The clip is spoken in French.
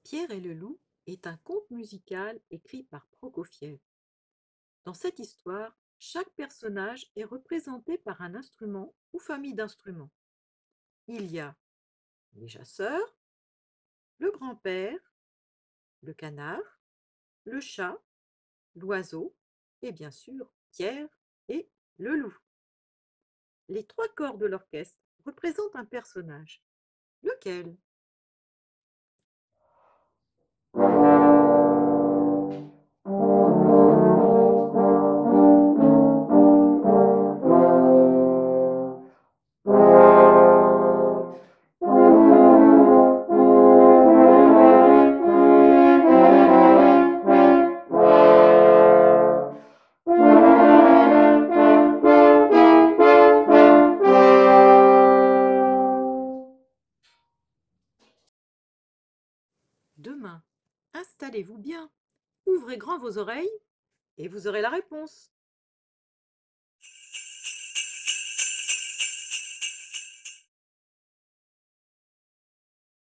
Pierre et le loup est un conte musical écrit par Prokofiev. Dans cette histoire, chaque personnage est représenté par un instrument ou famille d'instruments. Il y a les chasseurs, le grand-père, le canard, le chat, l'oiseau et bien sûr Pierre et le loup. Les trois corps de l'orchestre représentent un personnage. Lequel? Demain, installez-vous bien, ouvrez grand vos oreilles et vous aurez la réponse.